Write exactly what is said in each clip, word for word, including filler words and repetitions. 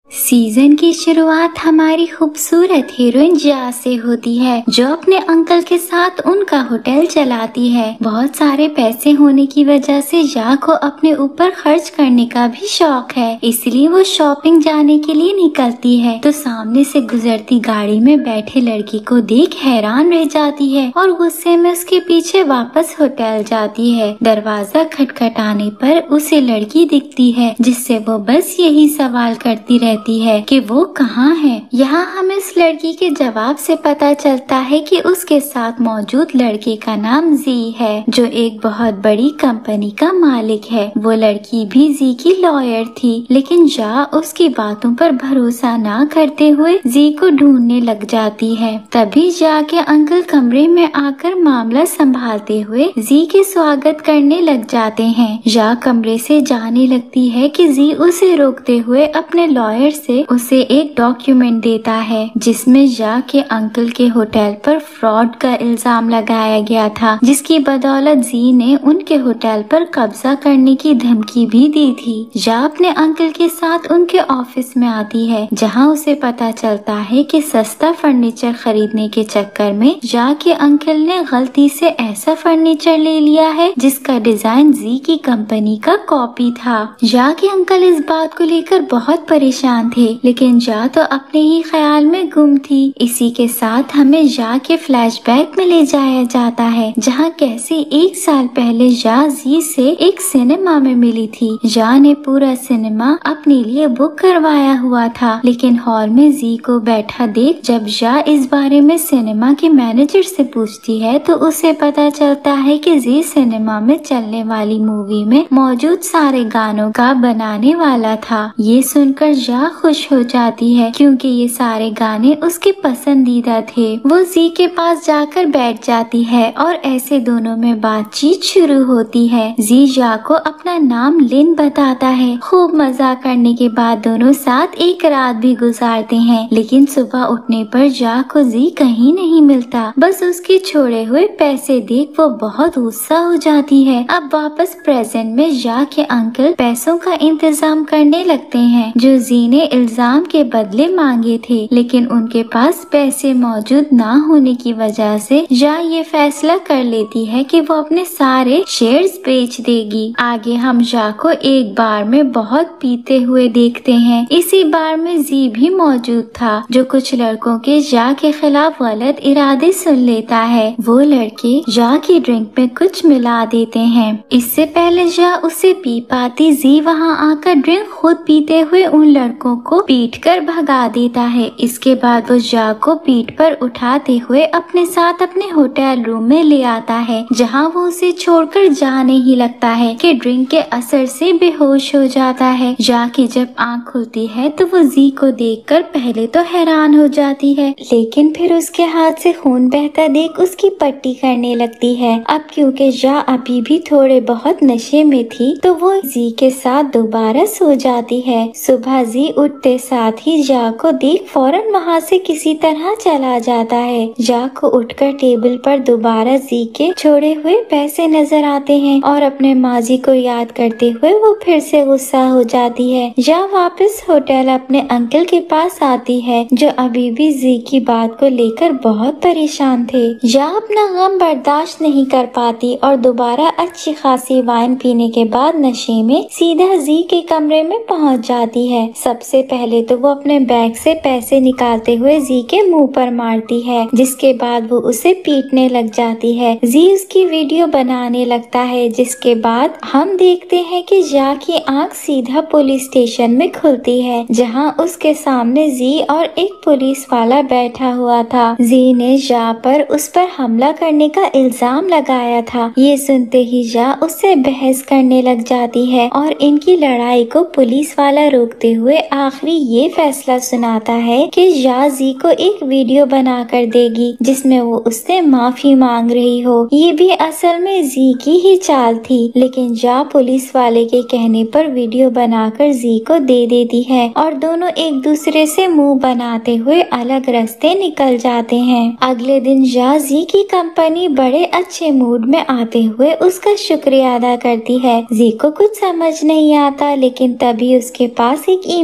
Season की शुरुआत हमारी खूबसूरत हीरोइन जा से होती है, जो अपने अंकल के साथ उनका होटल चलाती है। बहुत सारे पैसे होने की वजह से जा को अपने ऊपर खर्च करने का भी शौक है, इसलिए वो शॉपिंग जाने के लिए निकलती है तो सामने से गुजरती गाड़ी में बैठे लड़की को देख हैरान रह जाती है और गुस्से में उसके पीछे वापस होटल जाती है। दरवाजा खटखटाने पर उसे लड़की दिखती है, जिससे वो बस यही सवाल करती रहती है कि वो कहाँ है। यहाँ हमें इस लड़की के जवाब से पता चलता है कि उसके साथ मौजूद लड़के का नाम जी है, जो एक बहुत बड़ी कंपनी का मालिक है। वो लड़की भी जी की लॉयर थी, लेकिन जा उसकी बातों पर भरोसा ना करते हुए जी को ढूंढने लग जाती है। तभी जा के अंकल कमरे में आकर मामला संभालते हुए जी के स्वागत करने लग जाते हैं। जा कमरे से जाने लगती है कि जी उसे रोकते हुए अपने लॉयर से उसे एक डॉक्यूमेंट देता है, जिसमें जा के अंकल के होटल पर फ्रॉड का इल्जाम लगाया गया था, जिसकी बदौलत जी ने उनके होटल पर कब्जा करने की धमकी भी दी थी। जा अपने अंकल के साथ उनके ऑफिस में आती है, जहां उसे पता चलता है कि सस्ता फर्नीचर खरीदने के चक्कर में जा के अंकल ने गलती से ऐसा फर्नीचर ले लिया है जिसका डिजाइन जी की कंपनी का कॉपी था। जा के अंकल इस बात को लेकर बहुत परेशान थे, लेकिन जा तो अपने ही ख्याल में गुम थी। इसी के साथ हमें जा के फ्लैशबैक में ले जाया जाता है, जहां कैसे एक साल पहले जा जी से एक सिनेमा में मिली थी। जा ने पूरा सिनेमा अपने लिए बुक करवाया हुआ था, लेकिन हॉल में जी को बैठा देख जब जा इस बारे में सिनेमा के मैनेजर से पूछती है तो उसे पता चलता है कि जी सिनेमा में चलने वाली मूवी में मौजूद सारे गानों का बनाने वाला था। ये सुनकर जा खुश हो जाती है, क्योंकि ये सारे गाने उसके पसंदीदा थे। वो जी के पास जाकर बैठ जाती है और ऐसे दोनों में बातचीत शुरू होती है। जी जा को अपना नाम लिन बताता है। खूब मजा करने के बाद दोनों साथ एक रात भी गुजारते हैं, लेकिन सुबह उठने पर जा को जी कहीं नहीं मिलता। बस उसके छोड़े हुए पैसे देख वो बहुत गुस्सा हो जाती है। अब वापस प्रेजेंट में जा के अंकल पैसों का इंतजाम करने लगते हैं, जो जी ने इल्जाम के बदले मांगे थे, लेकिन उनके पास पैसे मौजूद ना होने की वजह से जा ये फैसला कर लेती है कि वो अपने सारे शेयर्स बेच देगी। आगे हम जा को एक बार में बहुत पीते हुए देखते हैं। इसी बार में जी भी मौजूद था, जो कुछ लड़कों के जा के खिलाफ गलत इरादे सुन लेता है। वो लड़के जा की ड्रिंक में कुछ मिला देते हैं। इससे पहले जा उसे पी पाती, जी वहाँ आकर ड्रिंक खुद पीते हुए उन लड़कों को पीट कर भगा देता है। इसके बाद वो जा को पीठ पर उठाते हुए अपने साथ अपने होटल रूम में ले आता है, जहां वो उसे छोड़कर जाने ही लगता है कि ड्रिंक के असर से बेहोश हो जाता है। जा की जब आंख खुलती है तो वो जी को देखकर पहले तो हैरान हो जाती है, लेकिन फिर उसके हाथ से खून बहता देख उसकी पट्टी करने लगती है। अब क्योंकि जा अभी भी थोड़े बहुत नशे में थी, तो वो जी के साथ दोबारा सो जाती है। सुबह जी उठते साथ ही जा को देख फौरन वहाँ से किसी तरह चला जाता है। जा को उठकर टेबल पर दोबारा जी के छोड़े हुए पैसे नजर आते हैं और अपने माजी को याद करते हुए वो फिर से गुस्सा हो जाती है। जा वापस होटल अपने अंकल के पास आती है, जो अभी भी जी की बात को लेकर बहुत परेशान थे। जा अपना गम बर्दाश्त नहीं कर पाती और दोबारा अच्छी खासी वाइन पीने के बाद नशे में सीधा जी के कमरे में पहुंच जाती है। सबसे पहले तो वो अपने बैग से पैसे निकालते हुए जी के मुंह पर मारती है, जिसके बाद वो उसे पीटने लग जाती है। जी उसकी वीडियो बनाने लगता है, जिसके बाद हम देखते हैं कि जा की आंख सीधा पुलिस स्टेशन में खुलती है, जहां उसके सामने जी और एक पुलिस वाला बैठा हुआ था। जी ने जा पर उस पर हमला करने का इल्जाम लगाया था। ये सुनते ही जा उससे बहस करने लग जाती है और इनकी लड़ाई को पुलिस वाला रोकते हुए आखिरी ये फैसला सुनाता है कि जा जी को एक वीडियो बना कर देगी, जिसमें वो उससे माफी मांग रही हो। ये भी असल में जी की ही चाल थी, लेकिन जा पुलिस वाले के कहने पर वीडियो बनाकर जी को दे देती है और दोनों एक दूसरे से मुंह बनाते हुए अलग रास्ते निकल जाते हैं। अगले दिन जा जी की कंपनी बड़े अच्छे मूड में आते हुए उसका शुक्रिया अदा करती है। जी को कुछ समझ नहीं आता, लेकिन तभी उसके पास एक ईमेल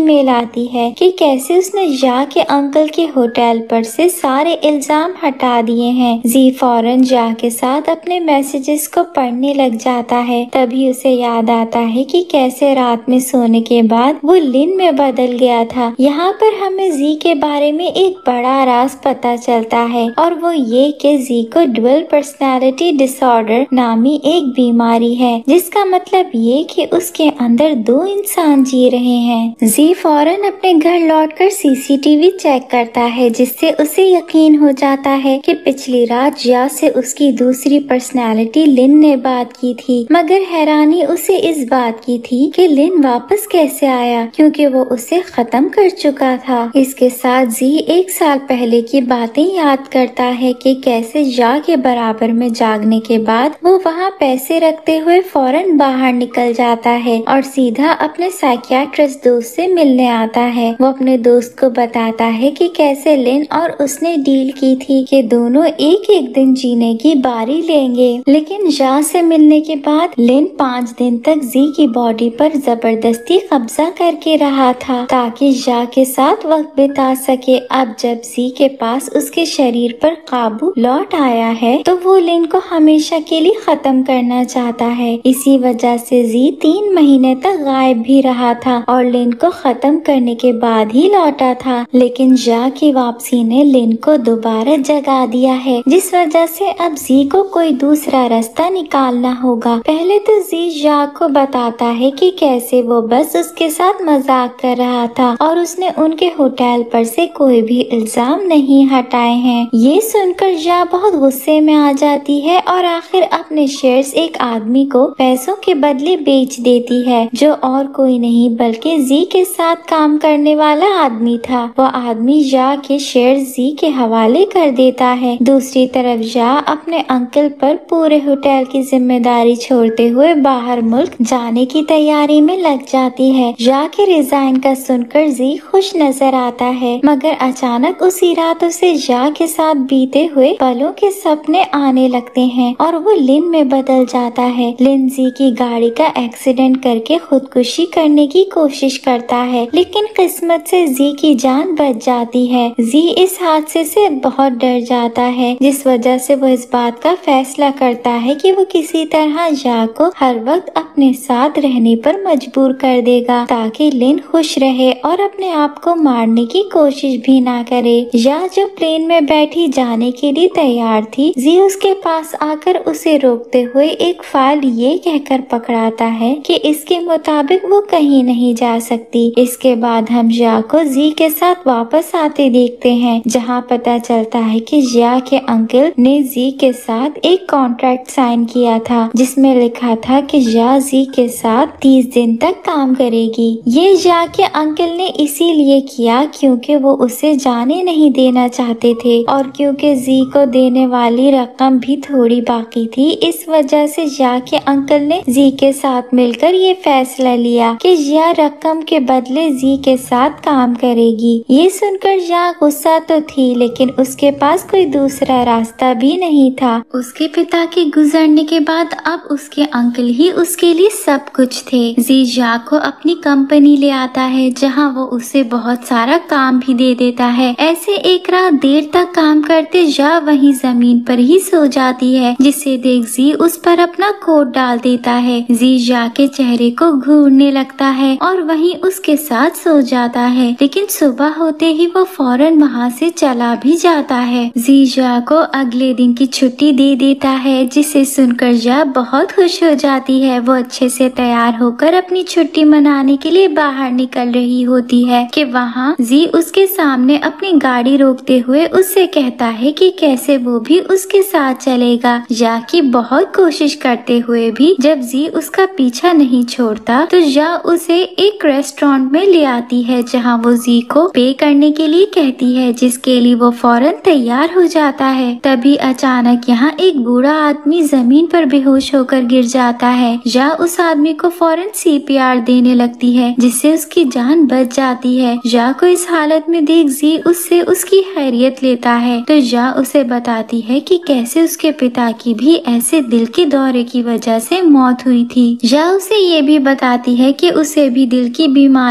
ईमेल आती है कि कैसे उसने जा के अंकल के होटल पर से सारे इल्जाम हटा दिए हैं। जी फौरन जा के साथ अपने मैसेजेस को पढ़ने लग जाता है। तभी उसे याद आता है कि कैसे रात में सोने के बाद वो लिन में बदल गया था। यहाँ पर हमें जी के बारे में एक बड़ा राज पता चलता है और वो ये कि जी को ड्यूअल पर्सनालिटी डिसऑर्डर नामी एक बीमारी है, जिसका मतलब ये कि उसके अंदर दो इंसान जी रहे हैं। जी फौरन अपने घर लौटकर सीसीटीवी चेक करता है, जिससे उसे यकीन हो जाता है कि पिछली रात जा से उसकी दूसरी पर्सनालिटी लिन ने बात की थी। मगर हैरानी उसे इस बात की थी कि लिन वापस कैसे आया, क्योंकि वो उसे खत्म कर चुका था। इसके साथ जी एक साल पहले की बातें याद करता है कि कैसे जा के बराबर में जागने के बाद वो वहाँ पैसे रखते हुए फौरन बाहर निकल जाता है और सीधा अपने साइकियाट्रिस्ट दोस्त से मिलने आता है। वो अपने दोस्त को बताता है कि कैसे लिन और उसने डील की थी कि दोनों एक एक दिन जीने की बारी लेंगे। लेकिन जा से मिलने के बाद लिन पाँच दिन तक जी की बॉडी पर जबरदस्ती कब्जा करके रहा था ताकि जा के साथ वक्त बिता सके। अब जब जी के पास उसके शरीर पर काबू लौट आया है तो वो लिन को हमेशा के लिए खत्म करना चाहता है। इसी वजह से जी तीन महीने तक गायब भी रहा था और लिन को खत्म करने के बाद ही लौटा था। लेकिन जा की वापसी ने लिन को दोबारा जगा दिया है, जिस वजह से अब जी को कोई दूसरा रास्ता निकालना होगा। पहले तो जी जा को बताता है कि कैसे वो बस उसके साथ मजाक कर रहा था और उसने उनके होटल पर से कोई भी इल्जाम नहीं हटाए हैं। ये सुनकर जा बहुत गुस्से में आ जाती है और आखिर अपने शेयर्स एक आदमी को पैसों के बदले बेच देती है, जो और कोई नहीं बल्कि जी के साथ काम करने वाला आदमी था। वो आदमी जा के शेयर्स जी के हवाले कर देता है। दूसरी तरफ जा अपने अंकल पर पूरे होटल की जिम्मेदारी छोड़ते हुए बाहर मुल्क जाने की तैयारी में लग जाती है। जा के रिजाइन का सुनकर जी खुश नजर आता है, मगर अचानक उसी रात उसे जा के साथ बीते हुए पलों के सपने आने लगते हैं और वो लिन में बदल जाता है। लिन जी की गाड़ी का एक्सीडेंट करके खुदकुशी करने की कोशिश करता है, लेकिन किस्मत से जी की जान बच जाती है। जी इस हादसे से बहुत डर जाता है, जिस वजह से वो इस बात का फैसला करता है कि वो किसी तरह जा को हर वक्त अपने साथ रहने पर मजबूर कर देगा ताकि लिन खुश रहे और अपने आप को मारने की कोशिश भी ना करे। या जो प्लेन में बैठी जाने के लिए तैयार थी, जी उसके पास आकर उसे रोकते हुए एक फाइल ये कहकर पकड़ाता है कि इसके मुताबिक वो कहीं नहीं जा सकती। इसके बाद हम जा को जी के साथ वापस आते देखते हैं, जहाँ पता चलता है कि जा के अंकल ने जी के साथ एक कॉन्ट्रैक्ट साइन किया था, जिसमें लिखा था कि जा जी के साथ तीस दिन तक काम करेगी। ये जा के अंकल ने इसीलिए किया क्योंकि वो उसे जाने नहीं देना चाहते थे और क्योंकि जी को देने वाली रकम भी थोड़ी बाकी थी। इस वजह से जा के अंकल ने जी के साथ मिलकर ये फैसला लिया कि जा रकम के बदले जी के साथ काम करेगी। ये सुनकर जा गुस्सा तो थी, लेकिन उसके पास कोई दूसरा रास्ता भी नहीं था। उसके पिता के गुजरने के बाद अब उसके अंकल ही उसके लिए सब कुछ थे। जी जा को अपनी कंपनी ले आता है, जहाँ वो उसे बहुत सारा काम भी दे देता है। ऐसे एक रात देर तक काम करते जा वहीं जमीन पर ही सो जाती है, जिसे देख जी उस पर अपना कोट डाल देता है। जी जा के चेहरे को घूरने लगता है और वहीं उसके साथ सो जाता है, लेकिन सुबह होते ही वो फौरन वहाँ से चला भी जाता है। जी जा को अगले दिन की छुट्टी दे देता है, जिसे सुनकर जा बहुत खुश हो जाती है। वो अच्छे से तैयार होकर अपनी छुट्टी मनाने के लिए बाहर निकल रही होती है कि वहाँ जी उसके सामने अपनी गाड़ी रोकते हुए उससे कहता है कि कैसे वो भी उसके साथ चलेगा। जा की बहुत कोशिश करते हुए भी जब जी उसका पीछा नहीं छोड़ता तो जा उसे एक रेस्टोरेंट में ले आती है, जहाँ वो जी को पे करने के लिए कहती है, जिसके लिए वो फौरन तैयार हो जाता है। तभी अचानक यहाँ एक बूढ़ा आदमी जमीन पर बेहोश होकर गिर जाता है। जा उस आदमी को फौरन सी पी आर देने लगती है, जिससे उसकी जान बच जाती है। जा को इस हालत में देख जी उससे उसकी खैरियत लेता है, तो जा उसे बताती है कि कैसे उसके पिता की भी ऐसे दिल के दौरे की वजह से मौत हुई थी। जा उसे ये भी बताती है कि उसे भी दिल की बीमारी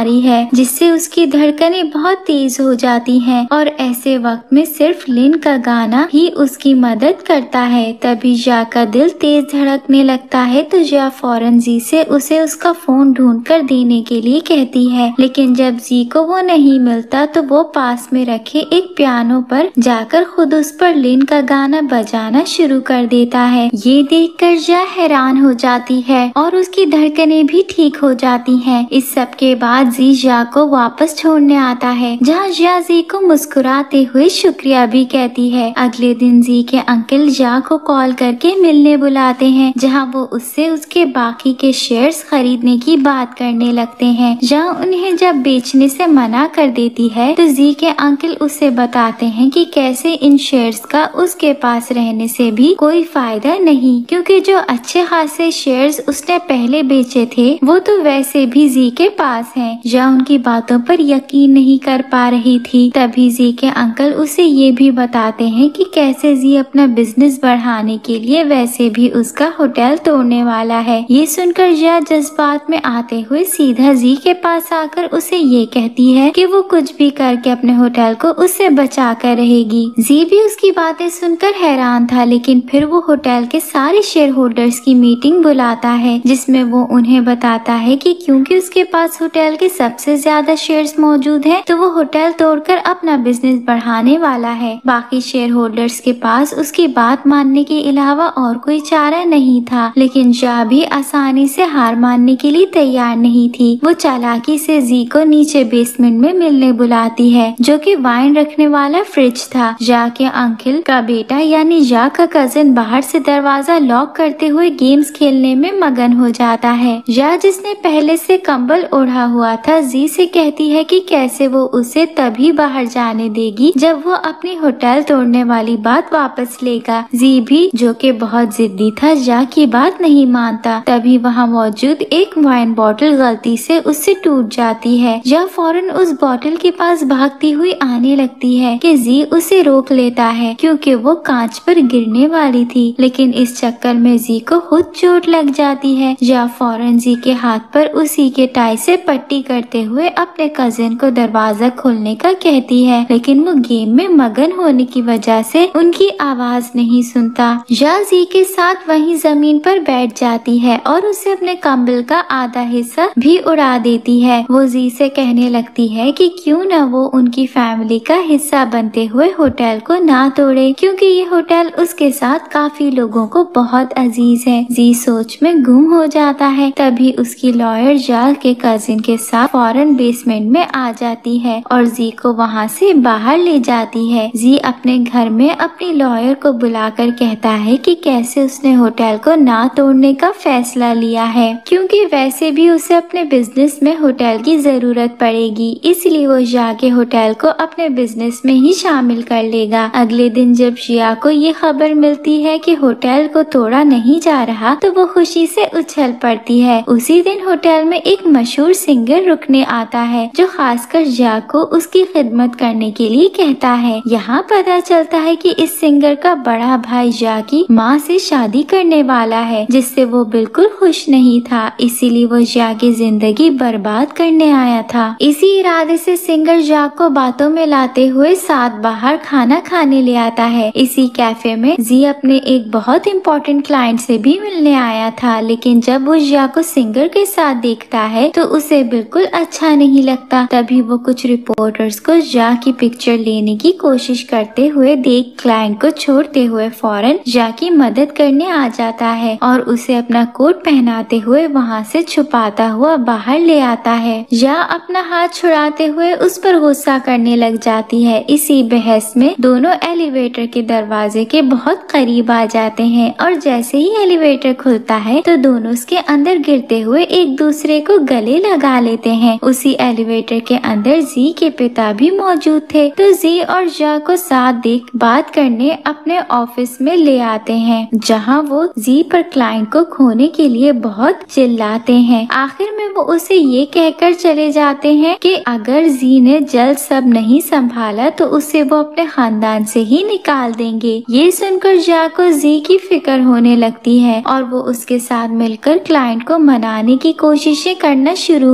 रही है, जिससे उसकी धड़कनें बहुत तेज हो जाती हैं और ऐसे वक्त में सिर्फ लिन का गाना ही उसकी मदद करता है। तभी जा का दिल तेज धड़कने लगता है तो जा फौरन जी से उसे उसका फोन ढूंढ कर देने के लिए कहती है, लेकिन जब जी को वो नहीं मिलता तो वो पास में रखे एक पियानो पर जाकर खुद उस पर लिन का गाना बजाना शुरू कर देता है। ये देखकर जा हैरान हो जाती है और उसकी धड़कनें भी ठीक हो जाती हैं। इस सब के बाद जी जा को वापस छोड़ने आता है, जहाँ जा जी को मुस्कुराते हुए शुक्रिया भी कहती है। अगले दिन जी के अंकल जा को कॉल करके मिलने बुलाते हैं, जहाँ वो उससे उसके बाकी के शेयर्स खरीदने की बात करने लगते हैं। जहाँ उन्हें जब बेचने से मना कर देती है तो जी के अंकल उसे बताते हैं कि कैसे इन शेयर्स का उसके पास रहने से भी कोई फायदा नहीं, क्योंकि जो अच्छे खासे शेयर्स उसने पहले बेचे थे वो तो वैसे भी जी के पास हैं। जहाँ उनकी बातों पर यकीन नहीं कर पा रही थी। तभी जी के अंकल उसे ये भी बताते हैं कि कैसे जी अपना बिजनेस बढ़ाने के लिए वैसे भी उसका होटल तोड़ने वाला है। ये सुनकर जा जज्बात में आते हुए सीधा जी के पास आकर उसे ये कहती है कि वो कुछ भी करके अपने होटल को उससे बचा कर रहेगी। जी भी उसकी बातें सुनकर हैरान था, लेकिन फिर वो होटल के सारे शेयर होल्डर्स की मीटिंग बुलाता है, जिसमें वो उन्हें बताता है कि क्योंकि उसके पास होटल के सबसे ज्यादा शेयर्स मौजूद हैं, तो वो होटल तोड़कर अपना बिजनेस बढ़ाने वाला है। बाकी शेयर होल्डर्स के पास उसकी बात मानने के अलावा और कोई चारा नहीं था, लेकिन जा भी आसानी से हार मानने के लिए तैयार नहीं थी। वो चालाकी से जी को नीचे बेसमेंट में मिलने बुलाती है, जो कि वाइन रखने वाला फ्रिज था। जा के अंकल का बेटा यानी जा का कजिन बाहर से दरवाजा लॉक करते हुए गेम्स खेलने में मगन हो जाता है। जा जिसने पहले से कंबल ओढ़ा हुआ था जी से कहती है कि कैसे वो उसे तभी बाहर जाने देगी जब वो अपनी होटल तोड़ने वाली बात वापस लेगा। जी भी जो कि बहुत जिद्दी था जा की बात नहीं मानता। तभी वहाँ मौजूद एक वाइन बोतल गलती से उससे टूट जाती है। जा फौरन उस बोतल के पास भागती हुई आने लगती है कि जी उसे रोक लेता है, क्योंकि वो कांच पर गिरने वाली थी, लेकिन इस चक्कर में जी को खुद चोट लग जाती है। जा फौरन जी के हाथ पर उसी के टाई से पट्टी करते हुए अपने कजिन को दरवाजा खोलने का कहती है, लेकिन वो गेम में मगन होने की वजह से उनकी आवाज नहीं सुनता। जा जी के साथ वहीं जमीन पर बैठ जाती है और उसे अपने कंबल का आधा हिस्सा भी उड़ा देती है। वो जी से कहने लगती है कि क्यों न वो उनकी फैमिली का हिस्सा बनते हुए होटल को ना तोड़े, क्योंकि ये होटल उसके साथ काफी लोगों को बहुत अजीज है। जी सोच में गुम हो जाता है। तभी उसकी लॉयर जा के कजिन के साथ फौरन बेसमेंट में आ जाती है और जी को वहाँ से बाहर ले जाती है। जी अपने घर में अपनी लॉयर को बुलाकर कहता है कि कैसे उसने होटल को ना तोड़ने का फैसला लिया है, क्योंकि वैसे भी उसे अपने बिजनेस में होटल की जरूरत पड़ेगी, इसलिए वो जाके होटल को अपने बिजनेस में ही शामिल कर लेगा। अगले दिन जब जिया को ये खबर मिलती है कि होटल को तोड़ा नहीं जा रहा, तो वो खुशी से उछल पड़ती है। उसी दिन होटल में एक मशहूर सिंगर रुकने आता है, जो खासकर जिया को उसकी खिदमत करने के लिए कहता है। यहाँ पता चलता है कि इस सिंगर का बड़ा भाई जिया की माँ से शादी करने वाला है, जिससे वो बिल्कुल खुश नहीं था, इसीलिए वो जिया की जिंदगी बर्बाद करने आया था। इसी इरादे से सिंगर जिया को बातों में लाते हुए साथ बाहर खाना खाने ले आता है। इसी कैफे में जी अपने एक बहुत इम्पोर्टेंट क्लाइंट से भी मिलने आया था, लेकिन जब वो जिया को सिंगर के साथ देखता है तो उसे बिल्कुल अच्छा नहीं लगता। तभी वो कुछ रिपोर्टर्स को जिया की पिक्चर लेने की कोशिश करते हुए देख क्लाइंट को छोड़ते हुए फौरन जिया की मदद करने आ जाता है और उसे अपना कोट पहनाते हुए वहाँ से छुपाता हुआ बाहर ले आता है। जिया अपना हाथ छुड़ाते हुए उस पर गुस्सा करने लग जाती है। इसी बहस में दोनों एलिवेटर के दरवाजे के बहुत करीब आ जाते हैं और जैसे ही एलिवेटर खुलता है तो दोनों उसके अंदर गिरते हुए एक दूसरे को गले लगा लेते हैं। उसी एलिवेटर के अंदर जी के पिता भी मौजूद थे, तो जी और जिया को साथ देख बात करने अपने ऑफिस में ले आते हैं, जहां वो जी पर क्लाइंट को खोने के लिए बहुत चिल्लाते हैं। आखिर में वो उसे ये कहकर चले जाते हैं कि अगर जी ने जल्द सब नहीं संभाला तो उसे वो अपने खानदान से ही निकाल देंगे। ये सुनकर जिया को जी की फिक्र होने लगती है और वो उसके साथ मिलकर क्लाइंट को मनाने की कोशिशें करना शुरू हो जाती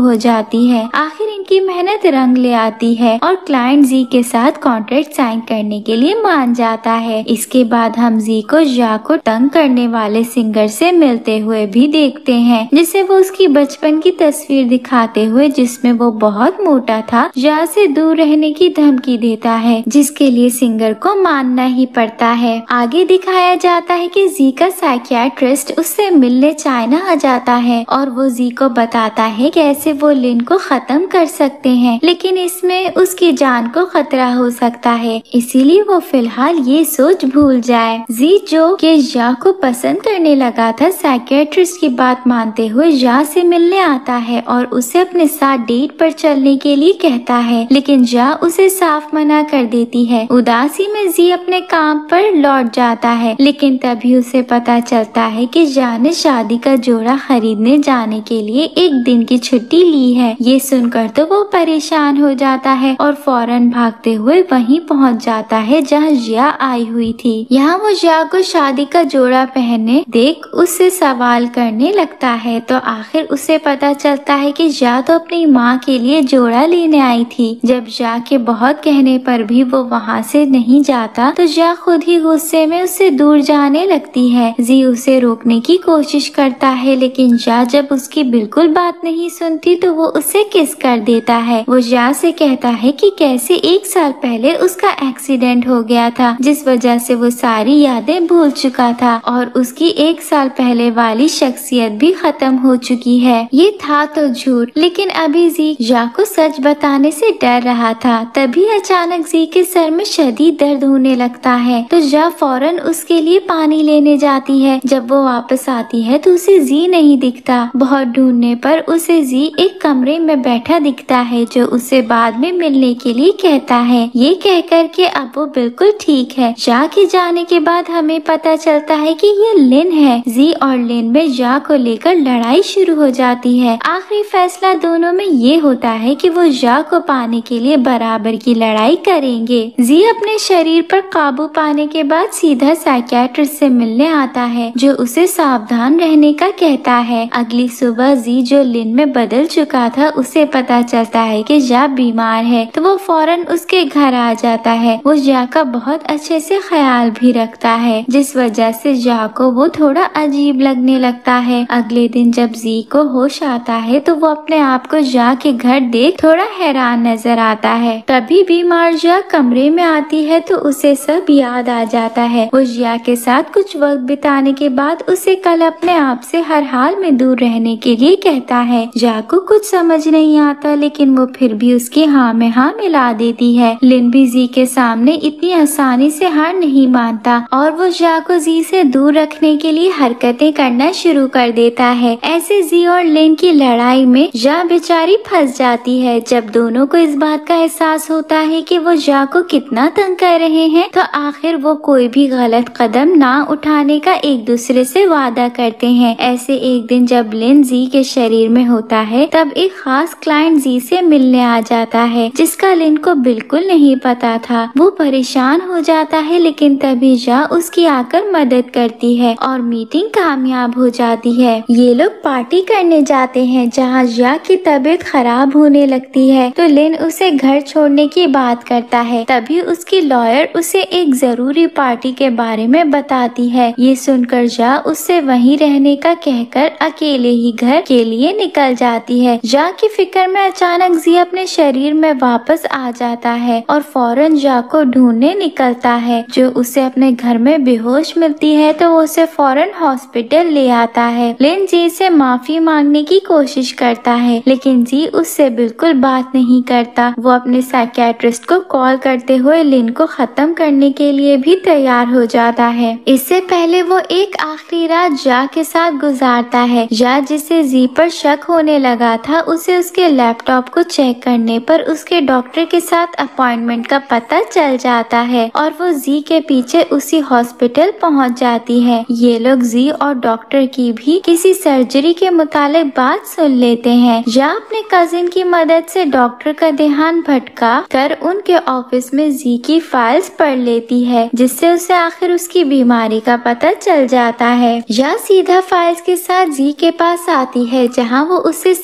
जाती है। आखिर इनकी मेहनत रंग ले आती है और क्लाइंट जी के साथ कॉन्ट्रैक्ट साइन करने के लिए मान जाता है। इसके बाद हम जी को जा को तंग करने वाले सिंगर से मिलते हुए भी देखते हैं, जिसे वो उसकी बचपन की तस्वीर दिखाते हुए जिसमें वो बहुत मोटा था जा से दूर रहने की धमकी देता है, जिसके लिए सिंगर को मानना ही पड़ता है। आगे दिखाया जाता है कि जी का साइकियाट्रिस्ट उससे मिलने चाइना आ जाता है और वो जी को बताता है कैसे वो लिन को खत्म कर सकते हैं, लेकिन इसमें उसकी जान को खतरा हो सकता है, इसीलिए वो फिलहाल ये सोच भूल जाए। जी जो के जा को पसंद करने लगा था, साइकियाट्रिस्ट की बात मानते हुए जा से मिलने आता है और उसे अपने साथ डेट पर चलने के लिए कहता है, लेकिन जा उसे साफ मना कर देती है। उदासी में जी अपने काम पर लौट जाता है, लेकिन तभी उसे पता चलता है कि जा ने शादी का जोड़ा खरीदने जाने के लिए एक दिन की छुट्टी ली है। ये सुनकर तो वो परेशान हो जाता है और फौरन भागते हुए वहीं पहुंच जाता है जहां जिया आई हुई थी। यहाँ वो जिया को शादी का जोड़ा पहने देख उससे सवाल करने लगता है, तो आखिर उसे पता चलता है कि जा तो अपनी माँ के लिए जोड़ा लेने आई थी। जब जा के बहुत कहने पर भी वो वहाँ से नहीं जाता तो जा खुद ही गुस्से में उससे दूर जाने लगती है। जी उसे रोकने की कोशिश करता है, लेकिन जा जब उसकी बिल्कुल बात नहीं सुनती तो वो उसे किस कर देता है। वो जा से कहता है कि कैसे एक साल पहले उसका एक्सीडेंट हो गया था, जिस वजह से वो सारी यादें भूल चुका था और उसकी एक साल पहले वाली शख्सियत भी खत्म हो चुकी है। ये था तो झूठ, लेकिन अभी जी जा को सच बताने से डर रहा था। तभी अचानक जी के सर में शदीद दर्द होने लगता है, तो जा फौरन उसके लिए पानी लेने जाती है। जब वो वापस आती है तो उसे जी नहीं दिखता। बहुत ढूंढने पर उसे जी एक कमरे में बैठा दिखता है, जो उसे बाद में मिलने के लिए कहता है। ये कह कर के अब वो बिल्कुल ठीक है। जा के जाने के बाद हमें पता चलता है कि ये लिन है। जी और लिन में जा को लेकर लड़ाई शुरू हो जाती है। आखिरी फैसला दोनों में ये होता है कि वो जा को पाने के लिए बराबर की लड़ाई करेंगे। जी अपने शरीर पर काबू पाने के बाद सीधा साइकियाट्रिस्ट से मिलने आता है, जो उसे सावधान रहने का कहता है। अगली सुबह जी जो लिन में बदल चुका था उसे पता चलता है कि जा बीमार है, तो वो फौरन उसके घर आ जाता है। वो जा का बहुत अच्छे से ख्याल भी रखता है, जिस वजह से जा को वो थोड़ा अजीब लगने लगता है। अगले दिन जब जी को होश आता है तो वो अपने आप को जा के घर देख थोड़ा हैरान नजर आता है। तभी बीमार जा कमरे में आती है तो उसे सब याद आ जाता है। वो जिया के साथ कुछ वक्त बिताने के बाद उसे कल अपने आप से हर हाल में दूर रहने के लिए कहता है। जा को कुछ समझ नहीं आता, लेकिन वो फिर भी उसकी हाँ में हाँ मिला देती है। लिन भी जी के सामने इतनी आसानी से हार नहीं मानता और वो जा को जी से दूर रखने के लिए हरकतें करना शुरू कर देता है। ऐसे जी और लिन की लड़ाई में जा बेचारी फंस जाती है। जब दोनों को इस बात का एहसास होता है कि वो जा को कितना तंग कर रहे हैं, तो आखिर वो कोई भी गलत कदम ना उठाने का एक दूसरे से वादा करते हैं। ऐसे एक दिन जब लिन जी के शरीर में होता है, तब एक खास क्लाइंट जी से मिलने आ जाता है, जिसका लिन को बिल्कुल नहीं पता था। वो परेशान हो जाता है, लेकिन तभी जा उसकी आकर मदद करती है और मीटिंग कामयाब हो जाती है। ये लोग पार्टी करने जाते हैं, जहाँ जा की तबीयत खराब होने लगती है, तो लिन उसे घर छोड़ने की बात करता है। तभी उसकी लॉयर उसे एक जरूरी पार्टी के बारे में बताती है। ये सुनकर जा उससे वहीं रहने का कहकर अकेले ही घर के लिए निकल जाती है। जा की फिक्र में अचानक जी अपने शरीर में वापस आ जाता है और फौरन जा को ढूंढने निकलता है, जो उसे अपने घर में बेहोश मिलती है, तो वो उसे फौरन हॉस्पिटल ले आता है। लिन जी से माफी मांगने की कोशिश करता है, लेकिन जी उससे बिल्कुल बात नहीं करता। वो अपने साइकियाट्रिस्ट को कॉल करते हुए लिन को खत्म करने के लिए भी तैयार हो जाता है। इससे पहले वो एक आखिरी रात जा के साथ गुजारता है। जा जिसे जी पर शक होने लगा था, उसे उसके लैपटॉप को चेक करने पर उसके डॉक्टर के साथ अपॉइंटमेंट का पता चल जाता है और वो जी के पीछे उसी हॉस्पिटल पहुंच जाती है। ये लोग जी और डॉक्टर की भी किसी सर्जरी के मुतालिक बात सुन लेते हैं। जा अपने कजिन की मदद से डॉक्टर का ध्यान भटका कर उनके ऑफिस में जी की फाइल्स पढ़ लेती है, जिससे उसे आखिर उसकी बीमारी का पता चल जाता है। जा सीधा फाइल्स के साथ जी के पास आती है, जहां वो उसे सब सच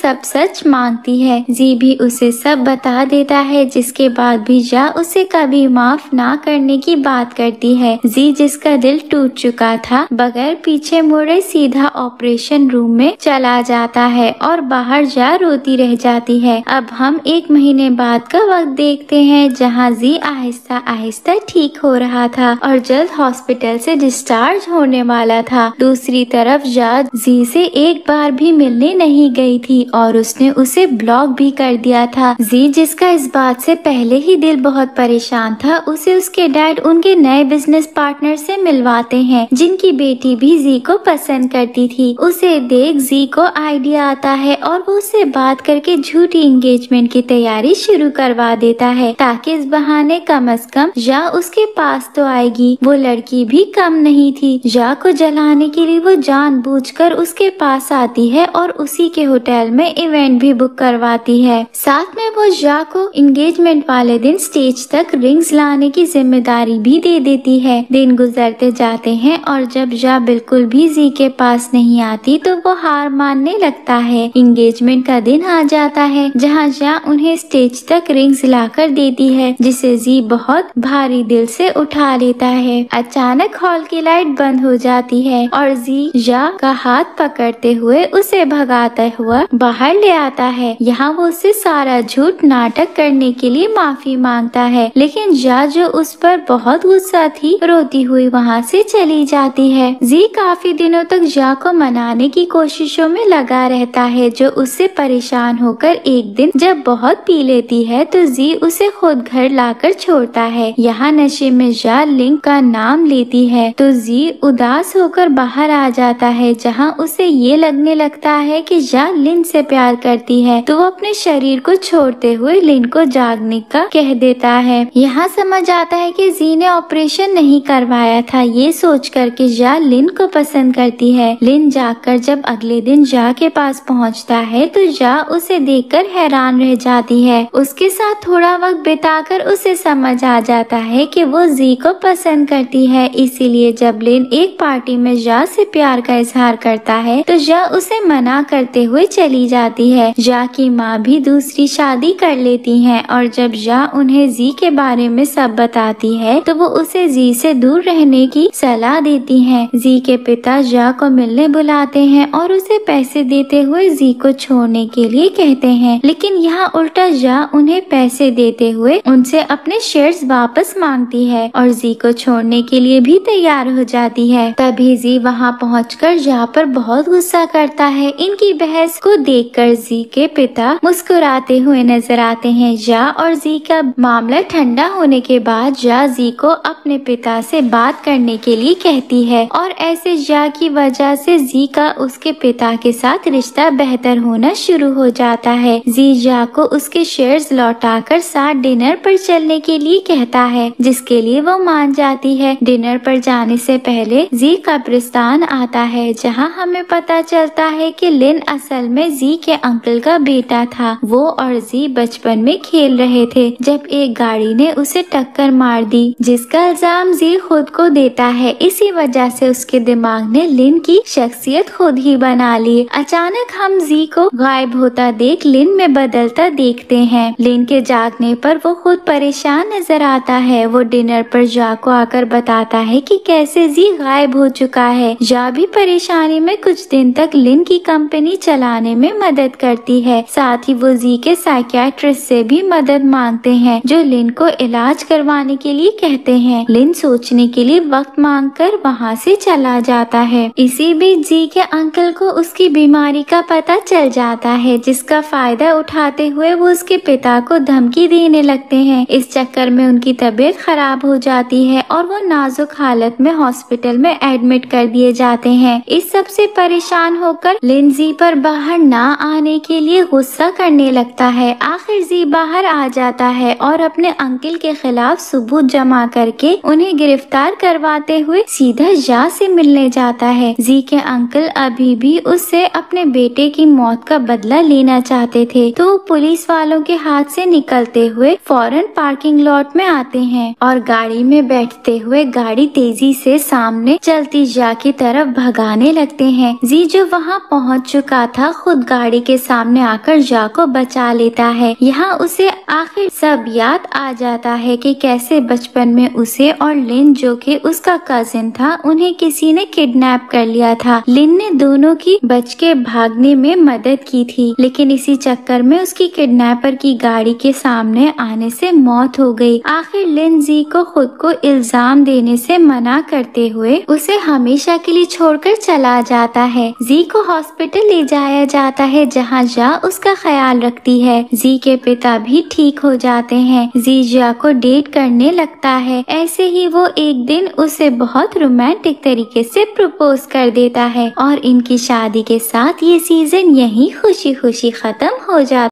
सच मांगती है। जी भी उसे सब बता देता है, जिसके बाद भी जा उसे कभी माफ ना करने की बात करती है। जी जिसका दिल टूट चुका था, बगैर पीछे मुड़े सीधा ऑपरेशन रूम में चला जाता है और बाहर जा रोती रह जाती है। अब हम एक महीने बाद का वक्त देखते हैं, जहाँ जी आहिस्ता आहिस्ता ठीक हो रहा था और जल्द हॉस्पिटल से डिस्चार्ज होने वाला था। दूसरी तरफ जा जी से एक बार भी मिलने नहीं गई थी और उसने उसे ब्लॉक भी कर दिया था। जी जिसका इस बात से पहले ही दिल बहुत परेशान था, उसे उसके डैड उनके नए बिजनेस पार्टनर से मिलवाते हैं, जिनकी बेटी भी जी को पसंद करती थी। उसे देख जी को आइडिया आता है और वो उससे बात करके झूठी एंगेजमेंट की तैयारी शुरू करवा देता है, ताकि इस बहाने कम अज कम जा उसके पास तो आएगी। वो लड़की भी कम नहीं थी। जा को जलाने के लिए वो जानबूझकर उसके पास आती है और उसी के होटल में इवेंट भी बुक करवाती है। साथ में वो जा को एंगेजमेंट वाले दिन स्टेज तक रिंग्स लाने की जिम्मेदारी भी दे देती है। दिन गुजरते जाते हैं और जब जा बिल्कुल भी जी के पास नहीं आती तो वो हार मानने लगता है। एंगेजमेंट का दिन आ जाता है, जहाँ जा उन्हें स्टेज तक रिंग्स लाकर देती है, जिसे जी बहुत भारी दिल से उठा लेता है। अचानक हॉल की लाइट बंद हो जाती है और जी जा का हाथ पकड़ते हुए उसे भगाता हुआ बाहर ले आता है। यहाँ वो उससे सारा झूठ नाटक करने के लिए माफी मांगता है, लेकिन जा जो उस पर बहुत गुस्सा थी, रोती हुई वहाँ से चली जाती है। जी काफी दिनों तक जा को मनाने की कोशिशों में लगा रहता है, जो उससे परेशान होकर एक दिन जब बहुत पी लेती है तो जी उसे खुद घर लाकर छोड़ता है। यहाँ नशे में जा लिंक का नाम लेती है तो जी उदास होकर बाहर आ जाता है, जहाँ उसे ये लगने लगता है कि जा लिन से प्यार करती है, तो वो अपने शरीर को छोड़ते हुए लिन को जागने का कह देता है। यहाँ समझ आता है कि जी ने ऑपरेशन नहीं करवाया था, ये सोच कर के जा लिन को पसंद करती है। लिन जागकर जब अगले दिन जा के पास पहुँचता है तो जा उसे देखकर हैरान रह जाती है। उसके साथ थोड़ा वक्त बिताकर उसे समझ आ जाता है कि वो जी को पसंद करती है, इसीलिए जब लिन एक पार्टी में जा से प्यार का इजहार करता है तो जा उसे मना करते हुए चली जाती है। जा की माँ भी दूसरी शादी कर लेती हैं और जब जा उन्हें जी के बारे में सब बताती है तो वो उसे जी से दूर रहने की सलाह देती हैं। जी के पिता जा को मिलने बुलाते हैं और उसे पैसे देते हुए जी को छोड़ने के लिए कहते हैं, लेकिन यहाँ उल्टा जा उन्हें पैसे देते हुए उनसे अपने शेयर्स वापस मांगती है और जी को छोड़ने के लिए भी तैयार हो जाती है। तभी जी वहाँ पहुंचकर जा पर बहुत गुस्सा करता है। इनकी बहस को देखकर जी के पिता मुस्कुराते हुए नजर आते हैं। जा और जी का मामला ठंडा होने के बाद जा जी को अपने पिता से बात करने के लिए कहती है और ऐसे जा की वजह से जी का उसके पिता के साथ रिश्ता बेहतर होना शुरू हो जाता है। जी जा को उसके शेयर्स लौटाकर साथ डिनर पर चलने के लिए कहता है, जिसके लिए वो मान जाती है। डिनर पर जाने से पहले जी कब्रिस्तान आता है, जहां हमें पता चलता है कि लिन असल में जी के अंकल का बेटा था। वो और जी बचपन में खेल रहे थे जब एक गाड़ी ने उसे टक्कर मार दी, जिसका इल्जाम जी खुद को देता है। इसी वजह से उसके दिमाग ने लिन की शख्सियत खुद ही बना ली। अचानक हम जी को गायब होता देख लिन में बदलता देखते हैं। लिन के जागने पर वो खुद परेशान नजर आता है। वो डिनर पर जा को आकर बताता है कि कैसे जी गायब हो चुका है। जा भी परेशानी में कुछ दिन तक लिन की कंपनी चलाने में मदद करती है। साथ ही वो जी के साइकियाट्रिस्ट से भी मदद मांगते हैं, जो लिन को इलाज करवाने के लिए कहते हैं। लिन सोचने के लिए वक्त मांगकर वहाँ से चला जाता है। इसी बीच जी के अंकल को उसकी बीमारी का पता चल जाता है, जिसका फायदा उठाते हुए वो उसके पिता को धमकी देने लगते हैं। इस चक्कर में उनकी तबीयत खराब हो जाती है और वो नाजुक हालत में हॉस्पिटल में एडमिट कर दिए जाते हैं। इस सब से परेशान होकर लिन जी पर बाहर ना आने के लिए गुस्सा करने लगता है। आखिर जी बाहर आ जाता है और अपने अंकल के खिलाफ सबूत जमा करके उन्हें गिरफ्तार करवाते हुए सीधा जा से मिलने जाता है। जी के अंकल अभी भी उससे अपने बेटे की मौत का बदला लेना चाहते थे, तो वो पुलिस वालों के हाथ से निकलते हुए फौरन पार्किंग लॉट में आते हैं और गाड़ी में बैठते हुए गाड़ी तेजी से सामने चलती जा की तरफ भगाने लगते हैं। जी जो वहां पहुंच चुका था, खुद गाड़ी के सामने आकर जा को बचा लेता है। यहाँ उसे आखिर सब याद आ जाता है कि कैसे बचपन में उसे और लिन, जो कि उसका कजिन था, उन्हें किसी ने किडनैप कर लिया था। लिन ने दोनों की बच के भागने में मदद की थी, लेकिन इसी चक्कर में उसकी किडनैपर की गाड़ी के सामने आने से मौत हो गई। आखिर लिन जी को खुद को इल्जाम देने से मना करते हुए उसे हमेशा के लिए छोड़कर चला जाता है। जी को हॉस्पिटल ले जाया जाता है, जहाँ जा उसका ख्याल रखती है। जी के पिता भी ठीक हो जाते हैं। जी जा को डेट करने लगता है। ऐसे ही वो एक दिन उसे बहुत रोमांटिक तरीके से प्रपोज कर देता है और इनकी शादी के साथ ये सीजन यहीं खुशी खुशी खत्म हो जाता है।